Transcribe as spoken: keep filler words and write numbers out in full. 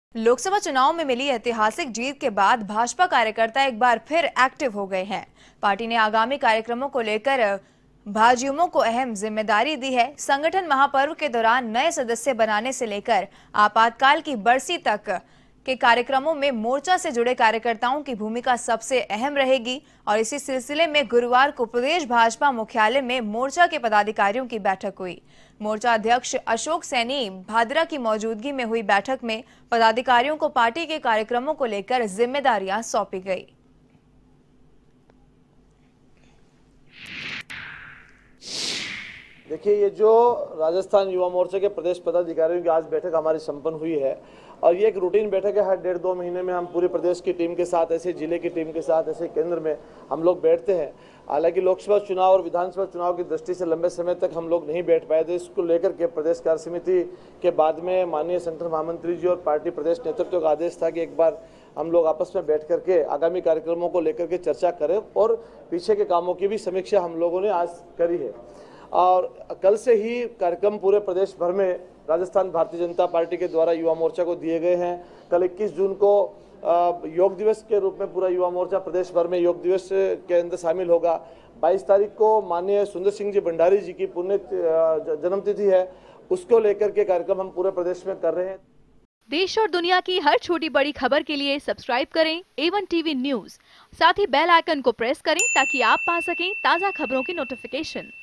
लोकसभा चुनाव में मिली ऐतिहासिक जीत के बाद भाजपा कार्यकर्ता एक बार फिर एक्टिव हो गए हैं। पार्टी ने आगामी कार्यक्रमों को लेकर भाजयुमों को अहम जिम्मेदारी दी है। संगठन महापर्व के दौरान नए सदस्य बनाने से लेकर आपातकाल की बरसी तक के कार्यक्रमों में मोर्चा से जुड़े कार्यकर्ताओं की भूमिका सबसे अहम रहेगी और इसी सिलसिले में गुरुवार को प्रदेश भाजपा मुख्यालय में मोर्चा के पदाधिकारियों की बैठक हुई। मोर्चा अध्यक्ष अशोक सैनी भादरा की मौजूदगी में हुई बैठक में पदाधिकारियों को पार्टी के कार्यक्रमों को लेकर जिम्मेदारियां सौंपी गई। देखिए, ये जो राजस्थान युवा मोर्चा के प्रदेश पदाधिकारियों की आज बैठक हमारी संपन्न हुई है और ये एक रूटीन बैठक है। हर डेढ़ दो महीने में हम पूरे प्रदेश की टीम के साथ, ऐसे जिले की टीम के साथ, ऐसे केंद्र में हम लोग बैठते हैं। हालांकि लोकसभा चुनाव और विधानसभा चुनाव की दृष्टि से लंबे समय तक हम लोग नहीं बैठ पाए थे। इसको लेकर के प्रदेश कार्य समिति के बाद में माननीय संगठन महामंत्री जी और पार्टी प्रदेश नेतृत्व का आदेश था कि एक बार हम लोग आपस में बैठ करके आगामी कार्यक्रमों को लेकर के चर्चा करें और पीछे के कामों की भी समीक्षा हम लोगों ने आज करी है। और कल से ही कार्यक्रम पूरे प्रदेश भर में राजस्थान भारतीय जनता पार्टी के द्वारा युवा मोर्चा को दिए गए हैं। कल इक्कीस जून को योग दिवस के रूप में पूरा युवा मोर्चा प्रदेश भर में योग दिवस के अंदर शामिल होगा। बाईस तारीख को माननीय सुंदर सिंह जी भंडारी जी की पुण्य जन्मतिथि है, उसको लेकर के कार्यक्रम हम पूरे प्रदेश में कर रहे हैं। देश और दुनिया की हर छोटी बड़ी खबर के लिए सब्सक्राइब करें ए वन टीवी न्यूज, साथ ही बेल आइकन को प्रेस करें ताकि आप पा सकें ताज़ा खबरों की नोटिफिकेशन।